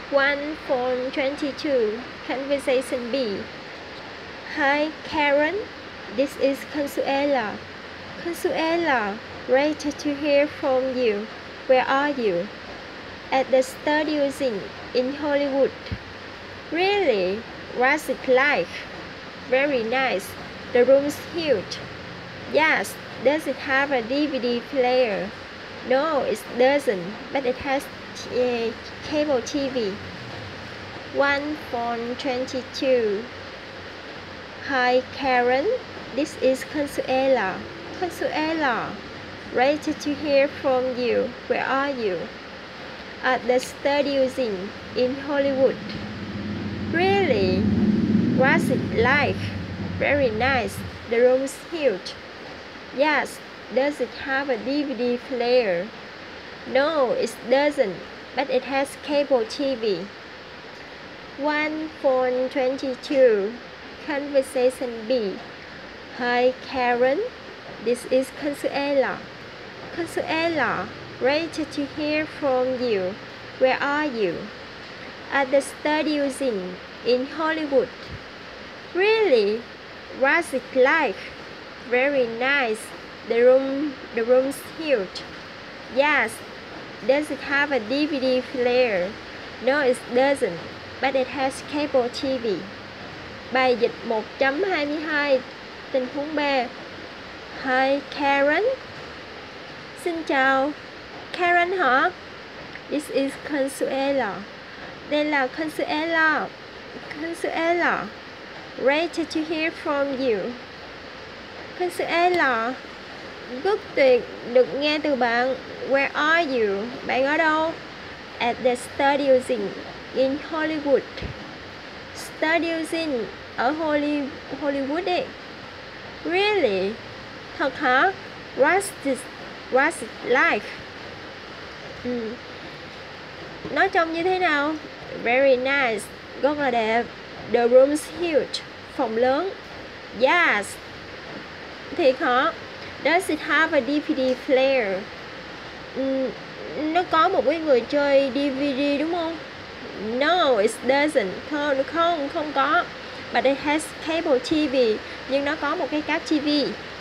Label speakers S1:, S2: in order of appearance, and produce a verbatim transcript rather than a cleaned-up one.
S1: One phone twenty-two. Conversation B. Hi Karen, this is Consuela. Consuela, great to hear from you. Where are you? At the Studio Zing in Hollywood. Really? What's it like? Very nice. The room's huge. Yes. Does it have a D V D player? No, it doesn't, but it has uh, cable T V. One phone twenty-two. Hi Karen, this is Consuela. Consuela, great to hear from you. Where are you? At the Studio Zing in Hollywood. Really? What's it like? Very nice. The room's huge. Yes. Does it have a D V D player? No, it doesn't, but it has cable T V. One phone twenty-two. Conversation B. Hi Karen, this is Consuela. Consuela, great to hear from you. Where are you? At the Studio Zing in Hollywood. Really? What's it like? Very nice. The room, the room's huge. Yes. Does it have a D V D player? No, it doesn't, but it has cable T V. Bài dịch một chấm hai mươi hai. Tình huống B. Hi Karen. Xin chào. Karen hả? This is Consuela. Đây là Consuela. Consuela. Great to hear from you. Consuela. Rất tuyệt được nghe từ bạn. Where are you? Bạn ở đâu? At the Studio Zing in Hollywood. Studio Zing ở Holly, Hollywood ấy. Really? Thật hả? What's this? What's it like? Ừ. Nó trông như thế nào? Very nice. Rất là đẹp. The room's huge. Phòng lớn. Yes. Thiệt hả? Does it have a D V D player? Mm, nó có một cái người chơi D V D đúng không? No, it doesn't. Không, không, không có. But it has cable T V. Nhưng nó có một cái cáp T V.